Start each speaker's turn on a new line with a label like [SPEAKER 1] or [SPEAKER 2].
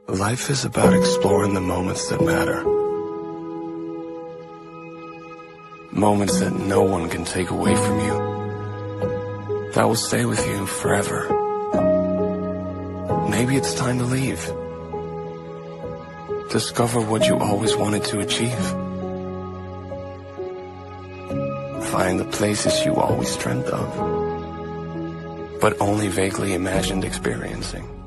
[SPEAKER 1] Life is about exploring the moments that matter. Moments that no one can take away from you. That will stay with you forever. Maybe it's time to leave. Discover what you always wanted to achieve. Find the places you always dreamt of, but only vaguely imagined experiencing.